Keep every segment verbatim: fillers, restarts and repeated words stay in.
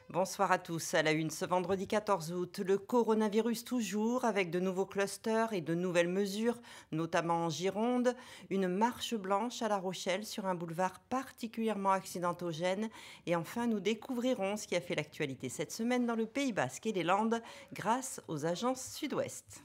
Bonsoir à tous. À la une ce vendredi quatorze août, le coronavirus toujours avec de nouveaux clusters et de nouvelles mesures, notamment en Gironde. Une marche blanche à La Rochelle sur un boulevard particulièrement accidentogène. Et enfin, nous découvrirons ce qui a fait l'actualité cette semaine dans le Pays Basque et les Landes grâce aux agences Sud-Ouest.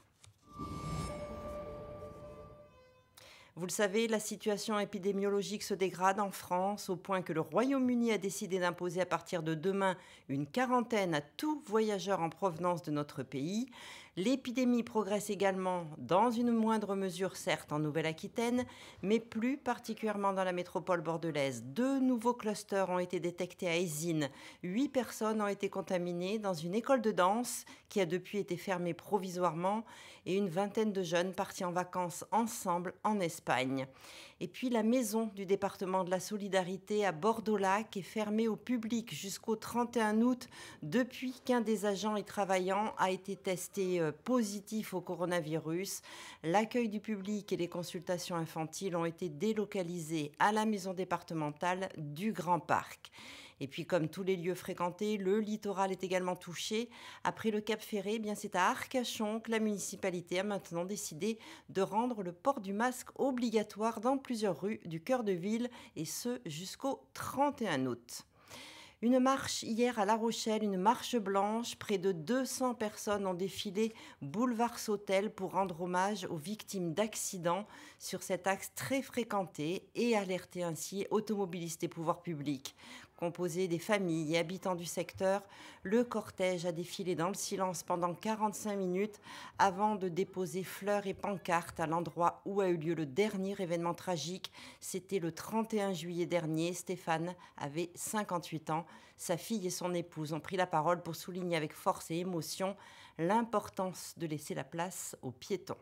Vous le savez, la situation épidémiologique se dégrade en France au point que le Royaume-Uni a décidé d'imposer à partir de demain une quarantaine à tout voyageur en provenance de notre pays. L'épidémie progresse également, dans une moindre mesure certes en Nouvelle-Aquitaine, mais plus particulièrement dans la métropole bordelaise. Deux nouveaux clusters ont été détectés à Ézines. Huit personnes ont été contaminées dans une école de danse qui a depuis été fermée provisoirement et une vingtaine de jeunes partis en vacances ensemble en Espagne. Et puis la maison du département de la Solidarité à Bordeaux-Lac est fermée au public jusqu'au trente et un août depuis qu'un des agents y travaillant a été testé positif au coronavirus. L'accueil du public et les consultations infantiles ont été délocalisés à la maison départementale du Grand Parc. Et puis comme tous les lieux fréquentés, le littoral est également touché. Après le Cap Ferré, eh bien c'est à Arcachon que la municipalité a maintenant décidé de rendre le port du masque obligatoire dans plusieurs rues du cœur de ville, et ce jusqu'au trente et un août. Une marche hier à La Rochelle, une marche blanche. Près de deux cents personnes ont défilé boulevard Sautel pour rendre hommage aux victimes d'accidents sur cet axe très fréquenté et alerter ainsi automobilistes et pouvoirs publics. Composé des familles et habitants du secteur, le cortège a défilé dans le silence pendant quarante-cinq minutes avant de déposer fleurs et pancartes à l'endroit où a eu lieu le dernier événement tragique. C'était le trente et un juillet dernier. Stéphane avait cinquante-huit ans. Sa fille et son épouse ont pris la parole pour souligner avec force et émotion l'importance de laisser la place aux piétons.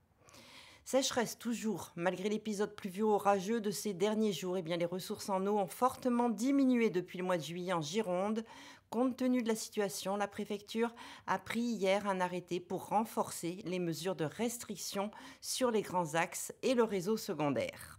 Sécheresse toujours, malgré l'épisode pluvio-orageux de ces derniers jours, eh bien les ressources en eau ont fortement diminué depuis le mois de juillet en Gironde. Compte tenu de la situation, la préfecture a pris hier un arrêté pour renforcer les mesures de restriction sur les grands axes et le réseau secondaire.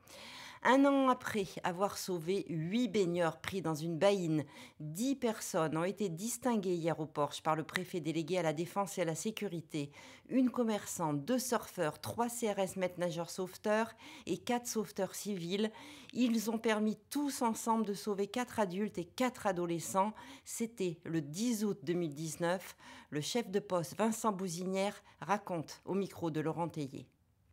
Un an après avoir sauvé huit baigneurs pris dans une baïne, dix personnes ont été distinguées hier au Porche par le préfet délégué à la défense et à la sécurité. Une commerçante, deux surfeurs, trois C R S maîtres nageurs sauveteurs et quatre sauveteurs civils. Ils ont permis tous ensemble de sauver quatre adultes et quatre adolescents. C'était le dix août deux mille dix-neuf. Le chef de poste Vincent Bouzinière raconte au micro de Laurent Tellier.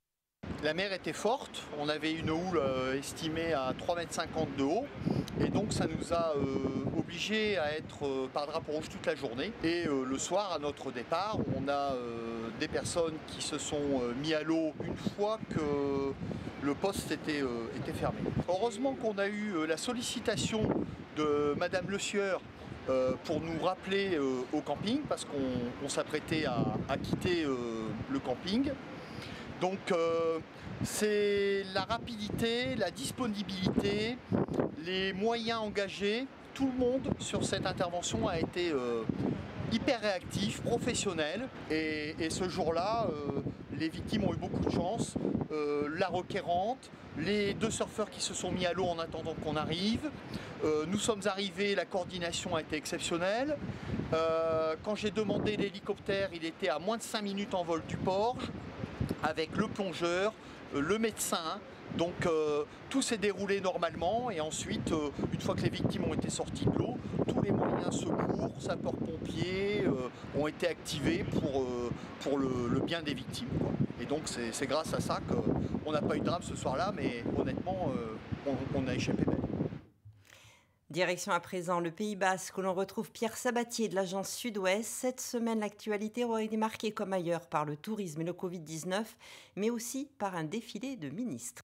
La mer était forte, on avait une houle euh, estimée à trois mètres cinquante de haut, et donc ça nous a euh, obligés à être euh, par drapeau rouge toute la journée. Et euh, le soir, à notre départ, on a euh, des personnes qui se sont euh, mis à l'eau une fois que le poste était, euh, était fermé. Heureusement qu'on a eu euh, la sollicitation de Madame Le Sieur euh, pour nous rappeler euh, au camping, parce qu'on s'apprêtait à, à quitter euh, le camping. Donc euh, c'est la rapidité, la disponibilité, les moyens engagés, tout le monde sur cette intervention a été euh, hyper réactif, professionnel. Et, et ce jour-là, euh, les victimes ont eu beaucoup de chance. Euh, la requérante, les deux surfeurs qui se sont mis à l'eau en attendant qu'on arrive. Euh, nous sommes arrivés, la coordination a été exceptionnelle. Euh, quand j'ai demandé l'hélicoptère, il était à moins de cinq minutes en vol du Porche, avec le plongeur, le médecin. Donc euh, tout s'est déroulé normalement, et ensuite, euh, une fois que les victimes ont été sorties de l'eau, tous les moyens secours, sapeurs-pompiers euh, ont été activés pour, euh, pour le, le bien des victimes, quoi. Et donc c'est grâce à ça qu'on n'a pas eu de drame ce soir-là, mais honnêtement, euh, on, on a échappé belle. Direction à présent le Pays Basque où l'on retrouve Pierre Sabatier de l'agence Sud-Ouest. Cette semaine, l'actualité aura été marquée comme ailleurs par le tourisme et le Covid dix-neuf, mais aussi par un défilé de ministres.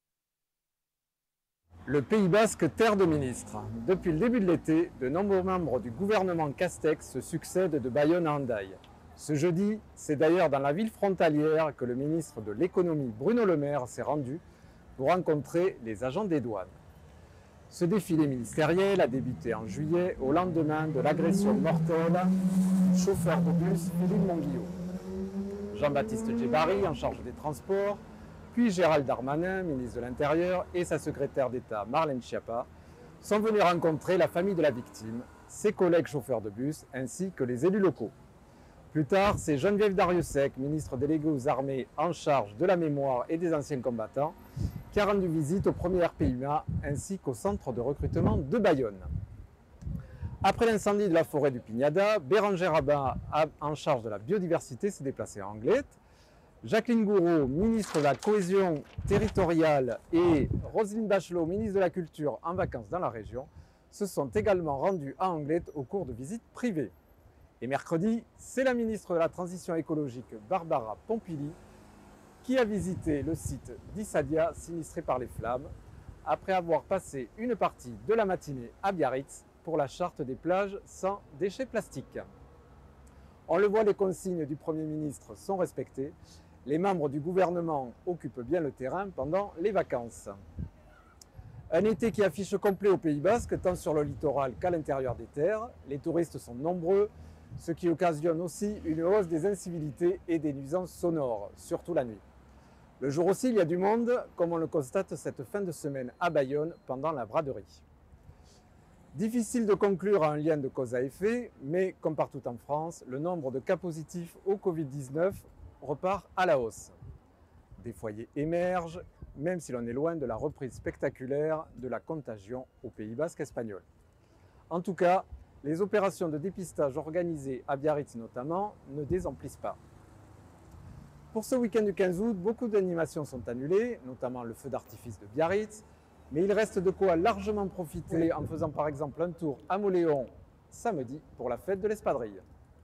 Le Pays Basque, terre de ministres. Depuis le début de l'été, de nombreux membres du gouvernement Castex se succèdent de Bayonne à Hendaye. Ce jeudi, c'est d'ailleurs dans la ville frontalière que le ministre de l'économie Bruno Le Maire s'est rendu pour rencontrer les agents des douanes. Ce défilé ministériel a débuté en juillet au lendemain de l'agression mortelle du chauffeur de bus Philippe Monguillot. Jean-Baptiste Djebari, en charge des transports, puis Gérald Darmanin, ministre de l'Intérieur, et sa secrétaire d'État Marlène Schiappa, sont venus rencontrer la famille de la victime ses collègues chauffeurs de bus ainsi que les élus locaux. Plus tard, c'est Geneviève Dariussec, ministre déléguée aux armées en charge de la mémoire et des anciens combattants, qui a rendu visite au premier R P I M A ainsi qu'au centre de recrutement de Bayonne. Après l'incendie de la forêt du Pignada, Bérangère Abba, en charge de la biodiversité, s'est déplacée à Anglet. Jacqueline Gouraud, ministre de la cohésion territoriale, et Roselyne Bachelot, ministre de la Culture, en vacances dans la région, se sont également rendus à Anglet au cours de visites privées. Et mercredi, c'est la ministre de la Transition écologique, Barbara Pompili, qui a visité le site d'Issadia, sinistré par les flammes, après avoir passé une partie de la matinée à Biarritz pour la charte des plages sans déchets plastiques. On le voit, les consignes du Premier ministre sont respectées. Les membres du gouvernement occupent bien le terrain pendant les vacances. Un été qui affiche complet au Pays Basque, tant sur le littoral qu'à l'intérieur des terres. Les touristes sont nombreux, ce qui occasionne aussi une hausse des incivilités et des nuisances sonores, surtout la nuit. Le jour aussi, il y a du monde, comme on le constate cette fin de semaine à Bayonne pendant la braderie. Difficile de conclure à un lien de cause à effet, mais comme partout en France, le nombre de cas positifs au Covid dix-neuf repart à la hausse. Des foyers émergent, même si l'on est loin de la reprise spectaculaire de la contagion au Pays Basque espagnol. En tout cas, les opérations de dépistage organisées à Biarritz notamment ne désemplissent pas. Pour ce week-end du quinze août, beaucoup d'animations sont annulées, notamment le feu d'artifice de Biarritz, mais il reste de quoi largement profiter en faisant par exemple un tour à Mauléon samedi pour la fête de l'espadrille.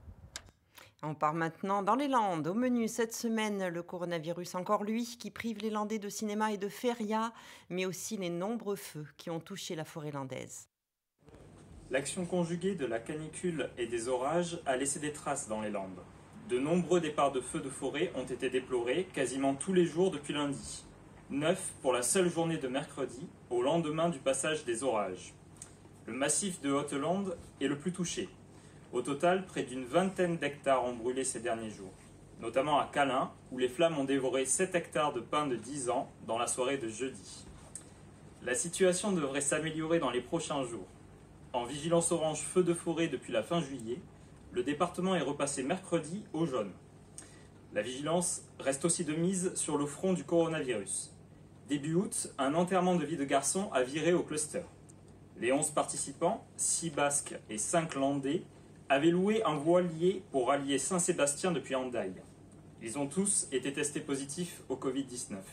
On part maintenant dans les Landes. Au menu cette semaine, le coronavirus, encore lui, qui prive les Landais de cinéma et de feria, mais aussi les nombreux feux qui ont touché la forêt landaise. L'action conjuguée de la canicule et des orages a laissé des traces dans les Landes. De nombreux départs de feux de forêt ont été déplorés quasiment tous les jours depuis lundi. Neuf pour la seule journée de mercredi, au lendemain du passage des orages. Le massif de Haute-Lande est le plus touché. Au total, près d'une vingtaine d'hectares ont brûlé ces derniers jours, notamment à Calin, où les flammes ont dévoré sept hectares de pins de dix ans dans la soirée de jeudi. La situation devrait s'améliorer dans les prochains jours. En vigilance orange feu de forêt depuis la fin juillet, le département est repassé mercredi au jaune. La vigilance reste aussi de mise sur le front du coronavirus. Début août, un enterrement de vie de garçon a viré au cluster. Les onze participants, six Basques et cinq Landais, avaient loué un voilier pour rallier Saint-Sébastien depuis Hendaye. Ils ont tous été testés positifs au Covid dix-neuf.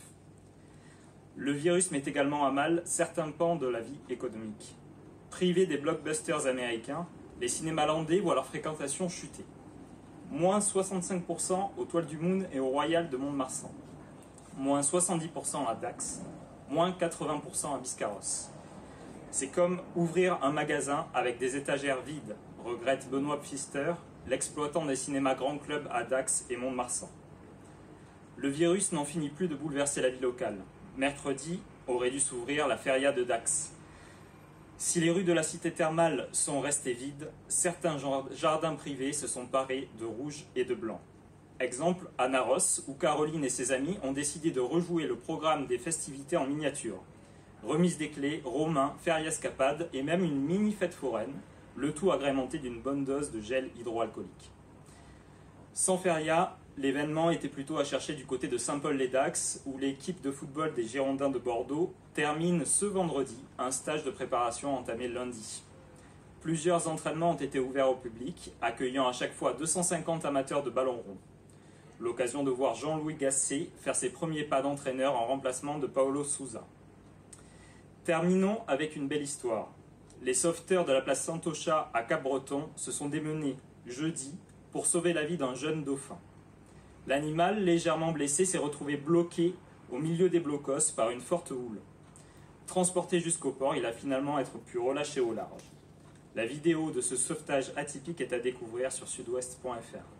Le virus met également à mal certains pans de la vie économique. Privés des blockbusters américains, les cinémas landais voient leur fréquentation chuter. Moins soixante-cinq pour cent aux Toiles du Moon et au Royal de Mont-de-Marsan. Moins soixante-dix pour cent à Dax. Moins quatre-vingts pour cent à Biscarrosse. C'est comme ouvrir un magasin avec des étagères vides, regrette Benoît Pfister, l'exploitant des cinémas Grand Club à Dax et Mont-de-Marsan. Le virus n'en finit plus de bouleverser la vie locale. Mercredi aurait dû s'ouvrir la feria de Dax. Si les rues de la cité thermale sont restées vides, certains jardins privés se sont parés de rouge et de blanc. Exemple, à Naros, où Caroline et ses amis ont décidé de rejouer le programme des festivités en miniature. Remise des clés, romains, feria escapade et même une mini-fête foraine, le tout agrémenté d'une bonne dose de gel hydroalcoolique. Sans feria, l'événement était plutôt à chercher du côté de Saint-Paul-les-Dax, où l'équipe de football des Girondins de Bordeaux termine ce vendredi un stage de préparation entamé lundi. Plusieurs entraînements ont été ouverts au public, accueillant à chaque fois deux cent cinquante amateurs de ballon rond. L'occasion de voir Jean-Louis Gasset faire ses premiers pas d'entraîneur en remplacement de Paolo Sousa. Terminons avec une belle histoire. Les sauveteurs de la place Santocha à Cap-Breton se sont démenés jeudi pour sauver la vie d'un jeune dauphin. L'animal, légèrement blessé, s'est retrouvé bloqué au milieu des blocos par une forte houle. Transporté jusqu'au port, il a finalement été pu relâcher au large. La vidéo de ce sauvetage atypique est à découvrir sur sud-ouest point f r.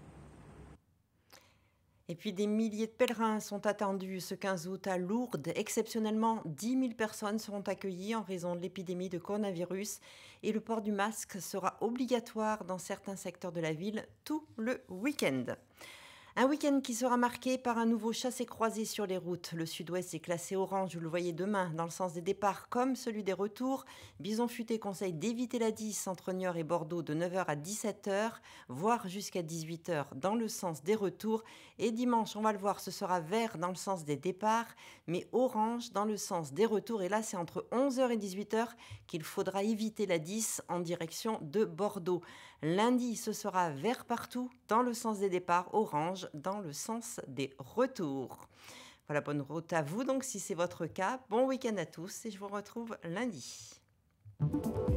Et puis des milliers de pèlerins sont attendus ce quinze août à Lourdes. Exceptionnellement, dix mille personnes seront accueillies en raison de l'épidémie de coronavirus et le port du masque sera obligatoire dans certains secteurs de la ville tout le week-end. Un week-end qui sera marqué par un nouveau chassé-croisé sur les routes. Le sud-ouest est classé orange, vous le voyez demain, dans le sens des départs comme celui des retours. Bison Futé conseille d'éviter la dix entre Niort et Bordeaux de neuf heures à dix-sept heures, voire jusqu'à dix-huit heures dans le sens des retours. Et dimanche, on va le voir, ce sera vert dans le sens des départs, mais orange dans le sens des retours. Et là, c'est entre onze heures et dix-huit heures qu'il faudra éviter la dix en direction de Bordeaux. Lundi, ce sera vert partout dans le sens des départs, orange dans le sens des retours. Voilà, bonne route à vous donc si c'est votre cas. Bon week-end à tous et je vous retrouve lundi.